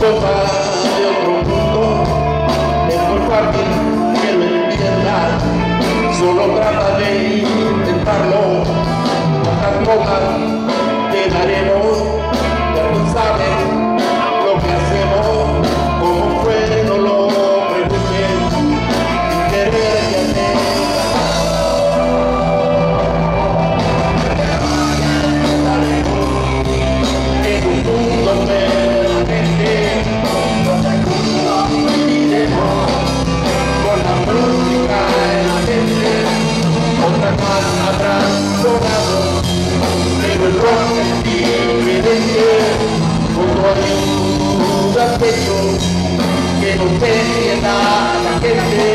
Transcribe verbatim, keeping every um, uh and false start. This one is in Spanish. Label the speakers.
Speaker 1: Cosa de otro mundo, es muy fácil que lo entiendas, solo trata de intentarlo. Cuántas cosas quedaremos, ya tú sabes lo que hacemos, cómo fue, no lo preguntes, sin querer que hacer. En un mundo permanente, con la música en la mente, otras más habrán sonado, pero el rock es diferente, junto a un aspecto que no entienda la gente.